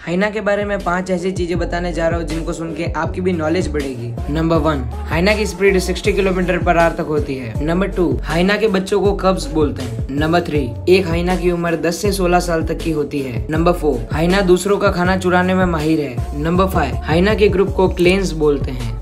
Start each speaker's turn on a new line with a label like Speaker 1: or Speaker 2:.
Speaker 1: हाइना के बारे में 5 ऐसी चीजें बताने जा रहा हूँ जिनको सुन के आपकी भी नॉलेज बढ़ेगी। नंबर 1, हाइना की स्पीड 60 किलोमीटर/आवर तक होती है। नंबर 2, हाइना के बच्चों को कब्ज बोलते हैं। नंबर 3, एक हाइना की उम्र 10 से 16 साल तक की होती है। नंबर 4, हाइना दूसरों का खाना चुराने में माहिर है। नंबर 5, हाइना के ग्रुप को क्लेन्स बोलते हैं।